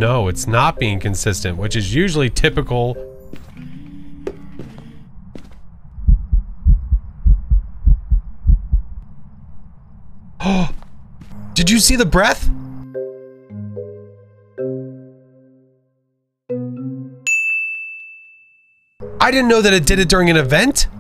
no, it's not being consistent, which is usually typical. Oh, did you see the breath? I didn't know that it did it during an event.